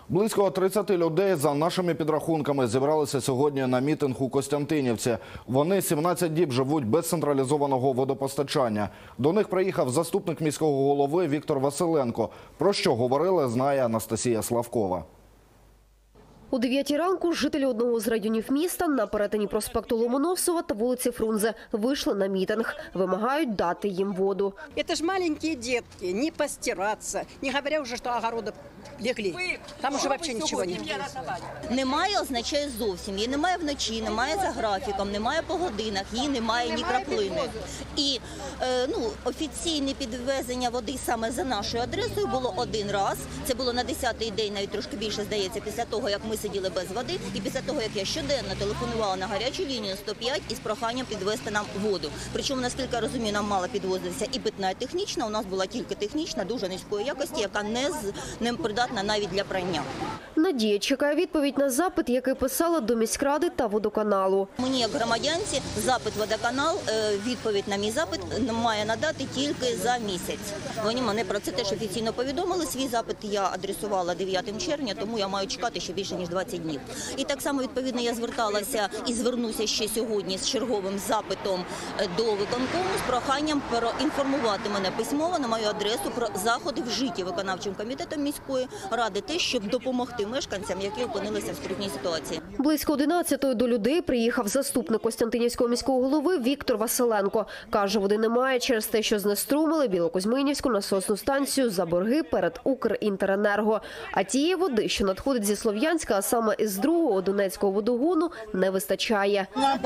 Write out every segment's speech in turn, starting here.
Близько 30 людей, за нашими підрахунками, зібралися сьогодні на мітинг у Костянтинівці. Вони 17 діб живуть без централізованого водопостачання. До них приїхав заступник міського голови Віктор Василенко. Про що говорили, знає Анастасія Славкова. О 9 ранку жителі одного з районів міста на перетині проспекту Ломоносова та вулиці Фрунзе вийшли на мітинг. Вимагають дати їм воду. Это ж маленькие детки, не постираться, не говоря уже, что огороды легли. Там уже вообще ничего нет. Немає означає зовсім. Її немає вночі, немає за графіком, немає по годинах, її немає ні краплини. І офіційне підвезення води саме за нашою адресою було один раз. Це було на 10-й день, навіть трошки більше, здається, після того, як ми сиділи без води. І після того, як я щоденно телефонувала на гарячу лінію 105 із проханням підвезти нам воду. Причому, наскільки я розумію, нам мала підвозитися і питна, і технічна. У нас була тільки технічна, дуже низької якості, яка не придатна навіть для прання. Надія чекає відповідь на запит, який писала до міськради та водоканалу. Мені, як громадянці, запит водоканал, відповідь на мій запит має надати тільки за місяць. Вони мене про це теж офіційно повідомили. Свій запит я адресувала 9 червня, тому я маю чекати ще більше, ніж 20 днів. І так само, відповідно, я зверталася і звернуся ще сьогодні з черговим запитом до виконкому з проханням проінформувати мене письмово на мою адресу про заходи вжиті виконавчим комітетом міської ради, те, щоб допомогти мешканцям, які опинилися в скрутній ситуації. Близько 11-ї до людей приїхав заступник Костянтинівського міського голови Віктор Василенко. Каже, води немає через те, що знеструмили Білокузьминівську насосну станцію за борги перед Укрінтеренерго. А тієї води, що надходить зі Слов'янська, а саме із другого Донецького водогону, не вистачає.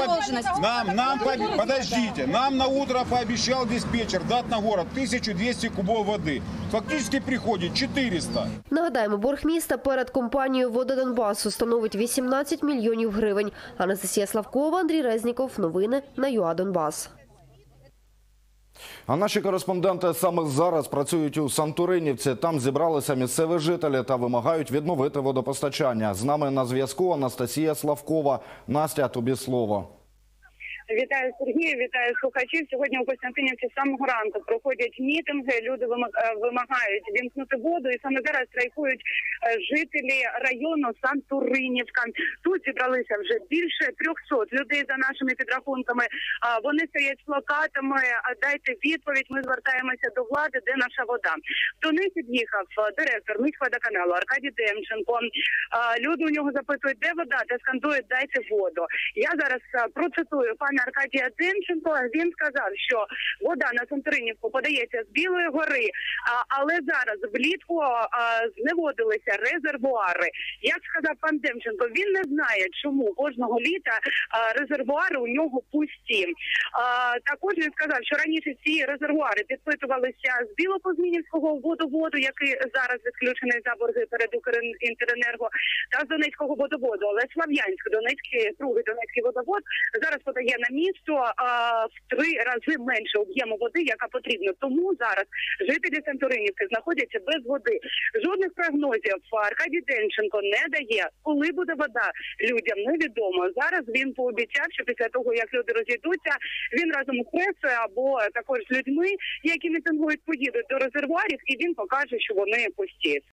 Подождите, нам на утро пообещал диспетчер дать на город 1200 кубов воды. Фактически приходит 400. Нагадаємо, борг міста перед компанією «Вода Донбасу» становить 18 мільйонів гривень. Анастасія Славкова, Андрій Резніков. Новини на ЮА Донбас. А наші кореспонденти саме зараз працюють у Сантуринівці. Там зібралися місцеві жителі та вимагають відновити водопостачання. З нами на зв'язку Анастасія Славкова. Настя, тобі слово. Вітаю, Сергію, вітаю слухачів. Сьогодні у Костянтинівці з самого ранку проходять мітинги, люди вимагають вімкнути воду, і саме зараз страйкують жителі району Сантуринівка. Тут зібралися вже більше 300 людей за нашими підрахунками. Вони стоять з плакатами «Дайте відповідь, ми звертаємося до влади, де наша вода». До них під'їхав директор міськводоканалу Аркадій Демченко. Люди у нього запитують, де вода, та скандують «Дайте воду». Я зараз процитую пана Аркадія Демченко. Він сказав, що вода на Сантуринівку подається з Білої гори, але зараз влітку зневодилися резервуари. Як сказав пан Демченко, він не знає, чому кожного літа резервуари у нього пусті. Також він сказав, що раніше ці резервуари підпитувалися з Білокузьминівського водоводу, який зараз відключений за борги перед Укрінтеренерго, та з Донецького водоводу. Але Слов'янськ, другий Донецький водовод, зараз подає на місто в 3 рази менше об'єму води, яка потрібна. Тому зараз жителі Сантуринівки знаходяться без води. Жодних прогнозів Аркадій Демченко не дає. Коли буде вода, людям невідомо. Зараз він пообіцяв, що після того, як люди розійдуться, він разом з пресою або також з людьми, які мітингують, поїдуть до резервуарів, і він покаже, що вони пусті.